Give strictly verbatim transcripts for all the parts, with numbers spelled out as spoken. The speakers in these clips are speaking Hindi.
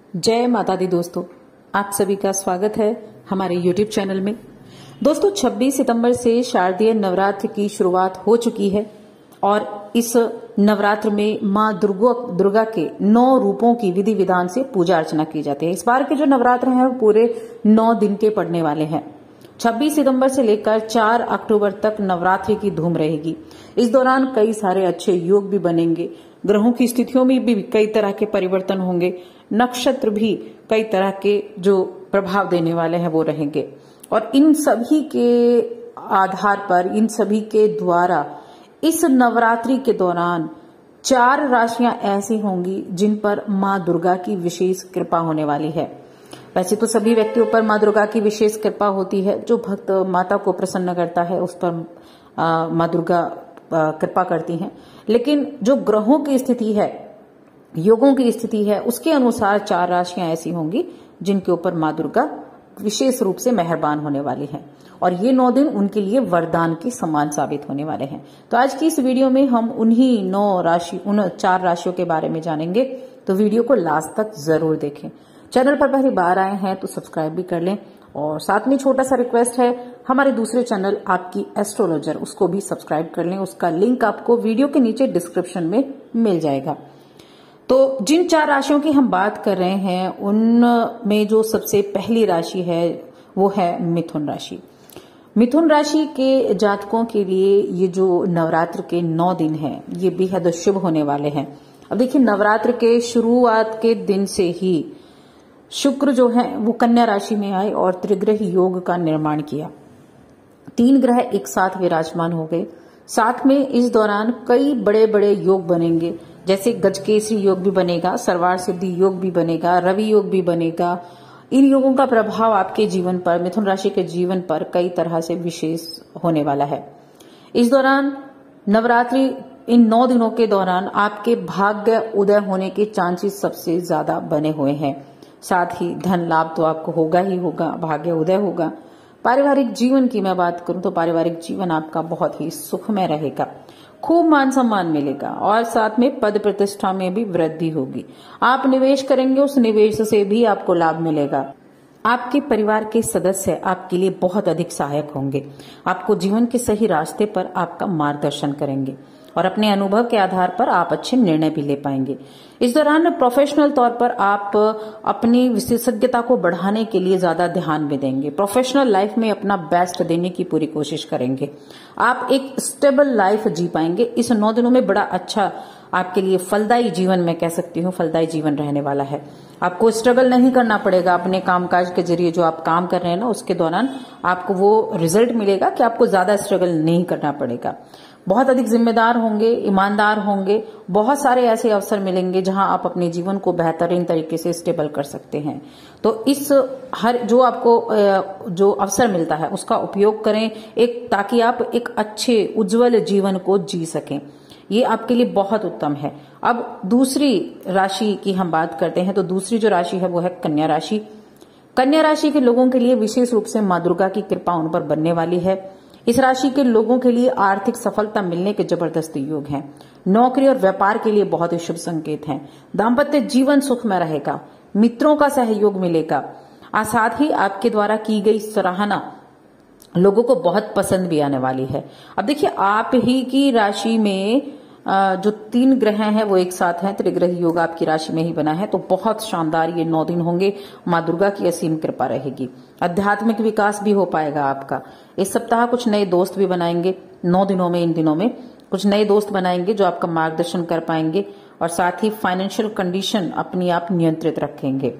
जय माता दी दोस्तों, आप सभी का स्वागत है हमारे यूट्यूब चैनल में। दोस्तों छब्बीस सितंबर से शारदीय नवरात्र की शुरुआत हो चुकी है और इस नवरात्र में मां दुर्गा दुर्गा के नौ रूपों की विधि विधान से पूजा अर्चना की जाती है। इस बार के जो नवरात्र हैं वो पूरे नौ दिन के पड़ने वाले हैं। छब्बीस सितंबर से लेकर चार अक्टूबर तक नवरात्रि की धूम रहेगी। इस दौरान कई सारे अच्छे योग भी बनेंगे, ग्रहों की स्थितियों में भी कई तरह के परिवर्तन होंगे, नक्षत्र भी कई तरह के जो प्रभाव देने वाले हैं वो रहेंगे और इन सभी के आधार पर, इन सभी के द्वारा इस नवरात्रि के दौरान चार राशियां ऐसी होंगी जिन पर मां दुर्गा की विशेष कृपा होने वाली है। वैसे तो सभी व्यक्तियों पर मां दुर्गा की विशेष कृपा होती है। जो भक्त माता को प्रसन्न करता है उस पर मां दुर्गा कृपा करती हैं, लेकिन जो ग्रहों की स्थिति है, योगों की स्थिति है, उसके अनुसार चार राशियां ऐसी होंगी जिनके ऊपर मां दुर्गा विशेष रूप से मेहरबान होने वाली है और ये नौ दिन उनके लिए वरदान के समान साबित होने वाले हैं। तो आज की इस वीडियो में हम उन्हीं नौ राशि उन चार राशियों के बारे में जानेंगे, तो वीडियो को लास्ट तक जरूर देखें। चैनल पर पहली बार आए हैं तो सब्सक्राइब भी कर लें और साथ में छोटा सा रिक्वेस्ट है, हमारे दूसरे चैनल आपकी एस्ट्रोलॉजर, उसको भी सब्सक्राइब कर लें। उसका लिंक आपको वीडियो के नीचे डिस्क्रिप्शन में मिल जाएगा। तो जिन चार राशियों की हम बात कर रहे हैं उनमें जो सबसे पहली राशि है वो है मिथुन राशि। मिथुन राशि के जातकों के लिए ये जो नवरात्र के नौ दिन हैं ये बेहद शुभ होने वाले हैं। अब देखिए, नवरात्र के शुरुआत के दिन से ही शुक्र जो है वो कन्या राशि में आए और त्रिग्रह योग का निर्माण किया। तीन ग्रह एक साथ विराजमान हो गए। साथ में इस दौरान कई बड़े बड़े योग बनेंगे, जैसे गजकेसरी योग भी बनेगा, सर्वार सिद्धि योग भी बनेगा, रवि योग भी बनेगा। इन योगों का प्रभाव आपके जीवन पर, मिथुन राशि के जीवन पर कई तरह से विशेष होने वाला है। इस दौरान नवरात्रि, इन नौ दिनों के दौरान आपके भाग्य उदय होने के चांसेस सबसे ज्यादा बने हुए हैं। साथ ही धन लाभ तो आपको होगा ही होगा, भाग्य उदय होगा। पारिवारिक जीवन की मैं बात करूं तो पारिवारिक जीवन आपका बहुत ही सुखमय रहेगा, खूब मान सम्मान मिलेगा और साथ में पद प्रतिष्ठा में भी वृद्धि होगी। आप निवेश करेंगे, उस निवेश से भी आपको लाभ मिलेगा। आपके परिवार के सदस्य आपके लिए बहुत अधिक सहायक होंगे, आपको जीवन के सही रास्ते पर आपका मार्गदर्शन करेंगे और अपने अनुभव के आधार पर आप अच्छे निर्णय भी ले पाएंगे। इस दौरान प्रोफेशनल तौर पर आप अपनी विशेषज्ञता को बढ़ाने के लिए ज्यादा ध्यान भी देंगे। प्रोफेशनल लाइफ में अपना बेस्ट देने की पूरी कोशिश करेंगे। आप एक स्टेबल लाइफ जी पाएंगे। इस नौ दिनों में बड़ा अच्छा आपके लिए फलदायी जीवन, मैं कह सकती हूँ फलदायी जीवन रहने वाला है। आपको स्ट्रगल नहीं करना पड़ेगा अपने कामकाज के जरिए। जो आप काम कर रहे हैं ना, उसके दौरान आपको वो रिजल्ट मिलेगा कि आपको ज्यादा स्ट्रगल नहीं करना पड़ेगा। बहुत अधिक जिम्मेदार होंगे, ईमानदार होंगे। बहुत सारे ऐसे अवसर मिलेंगे जहां आप अपने जीवन को बेहतरीन तरीके से स्टेबल कर सकते हैं। तो इस हर जो आपको जो अवसर मिलता है उसका उपयोग करें, एक ताकि आप एक अच्छे उज्जवल जीवन को जी सकें। ये आपके लिए बहुत उत्तम है। अब दूसरी राशि की हम बात करते हैं तो दूसरी जो राशि है वो है कन्या राशि। कन्या राशि के लोगों के लिए विशेष रूप से मां दुर्गा की कृपा उन पर बनने वाली है। इस राशि के लोगों के लिए आर्थिक सफलता मिलने के जबरदस्त योग हैं। नौकरी और व्यापार के लिए बहुत ही शुभ संकेत हैं। दाम्पत्य जीवन सुखमय रहेगा, मित्रों का सहयोग मिलेगा और साथ ही आपके द्वारा की गई सराहना लोगों को बहुत पसंद भी आने वाली है। अब देखिए, आप ही की राशि में जो तीन ग्रह हैं वो एक साथ हैं, त्रिग्रह योग आपकी राशि में ही बना है, तो बहुत शानदार ये नौ दिन होंगे। मां दुर्गा की असीम कृपा रहेगी। आध्यात्मिक विकास भी हो पाएगा आपका। इस सप्ताह कुछ नए दोस्त भी बनाएंगे। नौ दिनों में, इन दिनों में कुछ नए दोस्त बनाएंगे जो आपका मार्गदर्शन कर पाएंगे और साथ ही फाइनेंशियल कंडीशन अपनी आप नियंत्रित रखेंगे।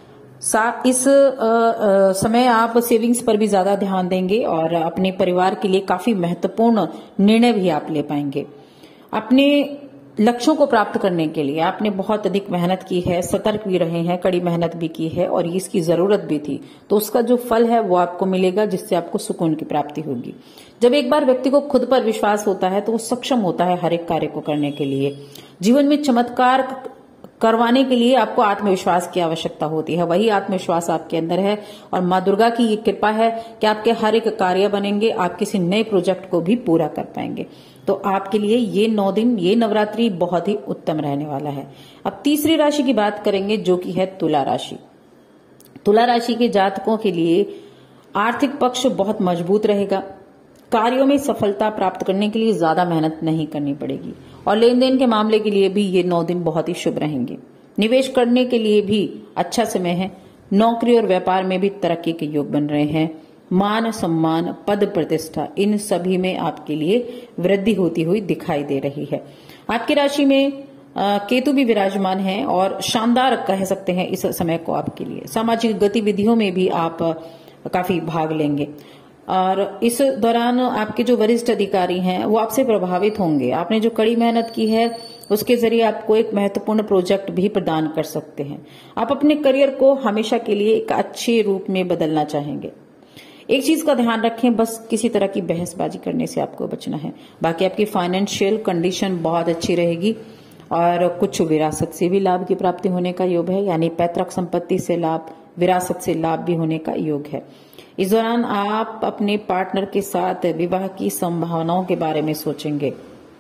साथ इस आ, आ, समय आप सेविंग्स पर भी ज्यादा ध्यान देंगे और अपने परिवार के लिए काफी महत्वपूर्ण निर्णय भी आप ले पाएंगे। अपने लक्ष्यों को प्राप्त करने के लिए आपने बहुत अधिक मेहनत की है, सतर्क भी रहे हैं, कड़ी मेहनत भी की है और इसकी जरूरत भी थी, तो उसका जो फल है वो आपको मिलेगा, जिससे आपको सुकून की प्राप्ति होगी। जब एक बार व्यक्ति को खुद पर विश्वास होता है तो वो सक्षम होता है हर एक कार्य को करने के लिए। जीवन में चमत्कार करवाने के लिए आपको आत्मविश्वास की आवश्यकता होती है। वही आत्मविश्वास आपके अंदर है और मां दुर्गा की ये कृपा है कि आपके हर एक कार्य बनेंगे, आप किसी नए प्रोजेक्ट को भी पूरा कर पाएंगे। तो आपके लिए ये नौ दिन, ये नवरात्रि बहुत ही उत्तम रहने वाला है। अब तीसरी राशि की बात करेंगे जो कि है तुला राशि। तुला राशि के जातकों के लिए आर्थिक पक्ष बहुत मजबूत रहेगा। कार्यों में सफलता प्राप्त करने के लिए ज्यादा मेहनत नहीं करनी पड़ेगी और लेन देन के मामले के लिए भी ये नौ दिन बहुत ही शुभ रहेंगे। निवेश करने के लिए भी अच्छा समय है। नौकरी और व्यापार में भी तरक्की के योग बन रहे हैं। मान सम्मान, पद प्रतिष्ठा, इन सभी में आपके लिए वृद्धि होती हुई दिखाई दे रही है। आपकी राशि में केतु भी विराजमान है और शानदार कह सकते हैं इस समय को आपके लिए। सामाजिक गतिविधियों में भी आप काफी भाग लेंगे और इस दौरान आपके जो वरिष्ठ अधिकारी हैं वो आपसे प्रभावित होंगे। आपने जो कड़ी मेहनत की है उसके जरिए आपको एक महत्वपूर्ण प्रोजेक्ट भी प्रदान कर सकते हैं। आप अपने करियर को हमेशा के लिए एक अच्छे रूप में बदलना चाहेंगे। एक चीज का ध्यान रखें, बस किसी तरह की बहसबाजी करने से आपको बचना है। बाकी आपकी फाइनेंशियल कंडीशन बहुत अच्छी रहेगी और कुछ विरासत से भी लाभ की प्राप्ति होने का योग है, यानी पैतृक संपत्ति से लाभ, विरासत से लाभ भी होने का योग है। इस दौरान आप अपने पार्टनर के साथ विवाह की संभावनाओं के बारे में सोचेंगे।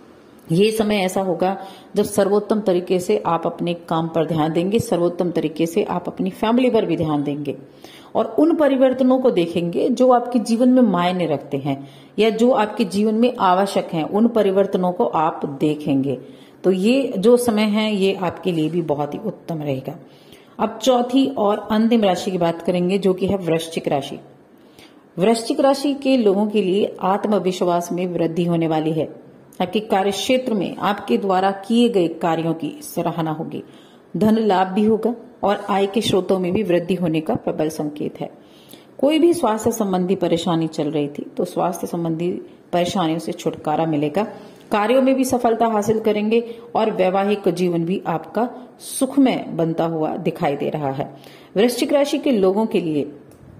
ये समय ऐसा होगा जब सर्वोत्तम तरीके से आप अपने काम पर ध्यान देंगे, सर्वोत्तम तरीके से आप अपनी फैमिली पर भी ध्यान देंगे और उन परिवर्तनों को देखेंगे जो आपके जीवन में मायने रखते हैं या जो आपके जीवन में आवश्यक हैं। उन परिवर्तनों को आप देखेंगे। तो ये जो समय है ये आपके लिए भी बहुत ही उत्तम रहेगा। अब चौथी और अंतिम राशि की बात करेंगे जो कि है वृश्चिक राशि। वृश्चिक राशि के लोगों के लिए आत्मविश्वास में वृद्धि होने वाली है। आपके कार्य क्षेत्र में आपके द्वारा किए गए कार्यों की सराहना होगी। धन लाभ भी होगा और आय के स्रोतों में भी वृद्धि होने का प्रबल संकेत है। कोई भी स्वास्थ्य संबंधी परेशानी चल रही थी तो स्वास्थ्य संबंधी परेशानियों से छुटकारा मिलेगा। कार्यों में भी सफलता हासिल करेंगे और वैवाहिक जीवन भी आपका सुखमय बनता हुआ दिखाई दे रहा है। वृश्चिक राशि के लोगों के लिए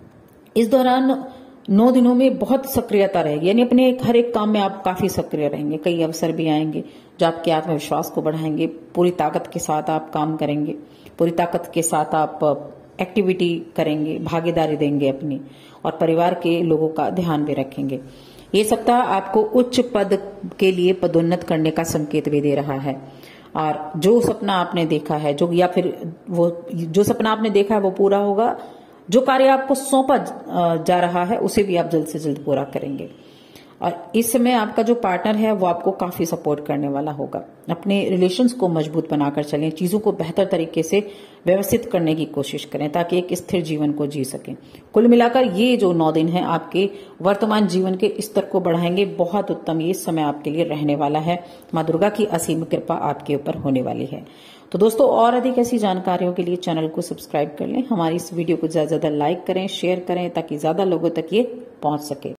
इस दौरान नौ दिनों में बहुत सक्रियता रहेगी, यानी अपने हर एक काम में आप काफी सक्रिय रहेंगे। कई अवसर भी आएंगे जो आपके आत्मविश्वास को बढ़ाएंगे। पूरी ताकत के साथ आप काम करेंगे, पूरी ताकत के साथ आप एक्टिविटी करेंगे, भागीदारी देंगे अपनी और परिवार के लोगों का ध्यान भी रखेंगे। ये सप्ताह आपको उच्च पद के लिए पदोन्नत करने का संकेत भी दे रहा है और जो सपना आपने देखा है जो या फिर वो जो सपना आपने देखा है वो पूरा होगा। जो कार्य आपको सौंपा जा रहा है उसे भी आप जल्द से जल्द पूरा करेंगे और इस समय आपका जो पार्टनर है वो आपको काफी सपोर्ट करने वाला होगा। अपने रिलेशंस को मजबूत बनाकर चलें, चीजों को बेहतर तरीके से व्यवस्थित करने की कोशिश करें ताकि एक स्थिर जीवन को जी सकें। कुल मिलाकर ये जो नौ दिन है आपके वर्तमान जीवन के स्तर को बढ़ाएंगे। बहुत उत्तम ये समय आपके लिए रहने वाला है। माँ दुर्गा की असीम कृपा आपके ऊपर होने वाली है। तो दोस्तों और अधिक ऐसी जानकारियों के लिए चैनल को सब्सक्राइब कर लें। हमारी इस वीडियो को ज्यादा से ज्यादा लाइक करें, शेयर करें ताकि ज्यादा लोगों तक ये पहुंच सके।